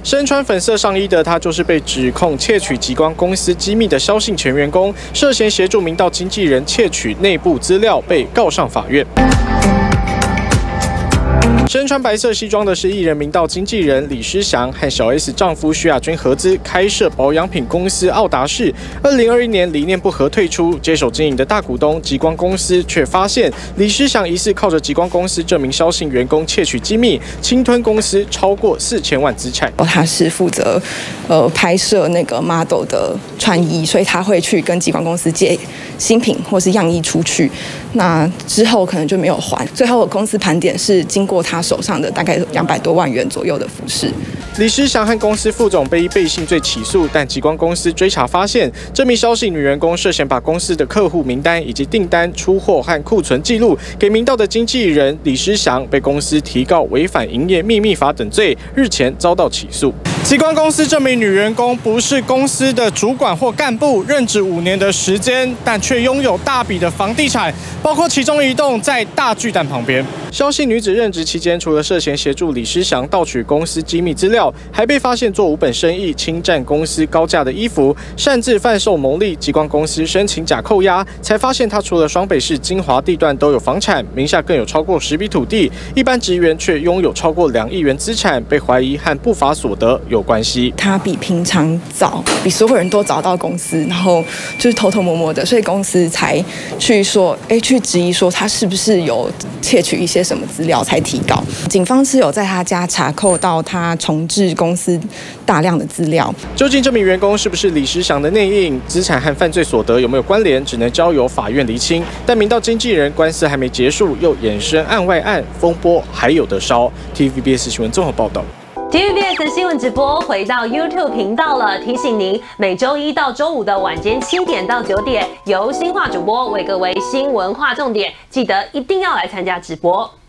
身穿粉色上衣的他，就是被指控窃取极光公司机密的萧姓前员工，涉嫌协助明道经纪人窃取内部资料，被告上法院。 身穿白色西装的是艺人明道经纪人李诗祥和小 S 丈夫徐亚军合资开设保养品公司奥达仕。2021年理念不合退出，接手经营的大股东极光公司却发现李诗祥疑似靠着极光公司这名萧姓员工窃取机密，侵吞公司超过4000万资产。 他是负责拍摄那个 model 的穿衣，所以他会去跟极光公司借新品或是样衣出去，那之后可能就没有还。最后公司盘点是经过他手上的大概200多万元左右的服饰。 李诗祥和公司副总被依背信罪起诉，但极光公司追查发现，这名萧姓女员工涉嫌把公司的客户名单以及订单、出货和库存记录给明道的经纪人李诗祥，被公司提告违反营业秘密法等罪，日前遭到起诉。极光公司这名女员工不是公司的主管或干部，任职5年的时间，但却拥有大笔的房地产，包括其中一栋在大巨蛋旁边。萧姓女子任职期间，除了涉嫌协助李诗祥盗取公司机密资料，还被发现做无本生意、侵占公司高价的衣服，擅自贩售牟利。极光公司申请假扣押，才发现她除了双北市精华地段都有房产，名下更有超过10笔土地，一般职员却拥有超过2亿元资产，被怀疑和不法所得有关系。 他比平常早，比所有人都早到公司，然后就是偷偷摸摸的，所以公司才去说，去质疑说他是不是有窃取一些什么资料才提告。警方是有在他家查扣到他重置公司大量的资料。 究竟这名员工是不是李诗祥的内应？资产和犯罪所得有没有关联？只能交由法院厘清。但明道经纪人官司还没结束，又衍生案外案，风波还有得烧。TVBS 新闻综合报道。 TVBS 新闻直播回到 YouTube 频道了，提醒您每周1到周5的晚间7点到9点，由新化主播为各位新闻划重点，记得一定要来参加直播。